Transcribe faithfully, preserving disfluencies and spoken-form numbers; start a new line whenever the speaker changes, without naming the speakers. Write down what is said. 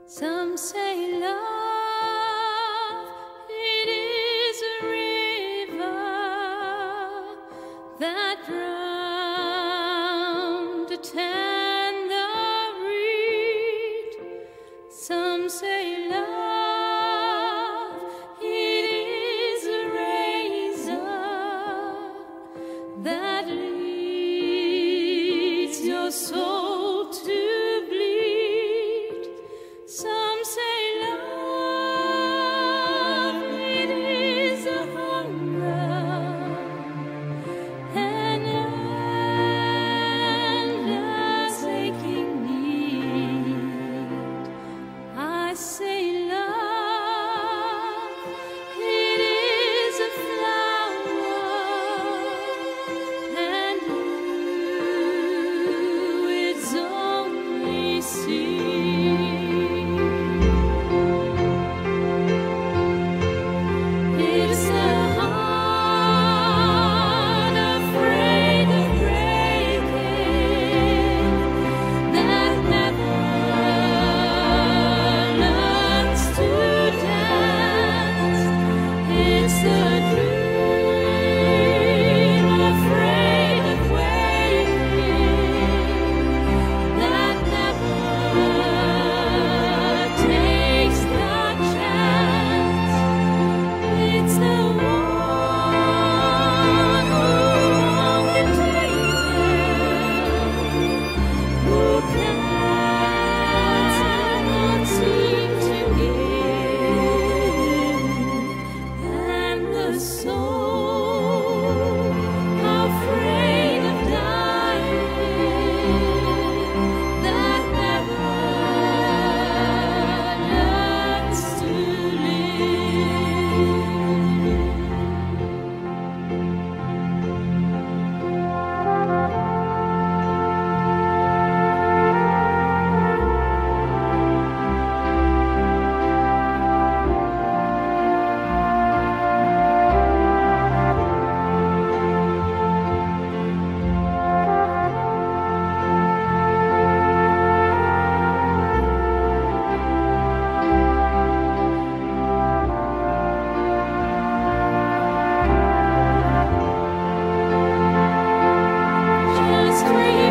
Some say love, it is a river that drowned a tender reed. Some say love, it is a razor that leads your soul to bleed. Some say love, it is a hunger, an endless aching need. I say love, it is a flower, and you its only seed. It's a heart afraid of breaking that never learns to dance. It's a dream afraid of waking that never takes the chance. It's the one who won't take it, who cannot seem to give, and the soul afraid of dying that never learns to live. Just dream.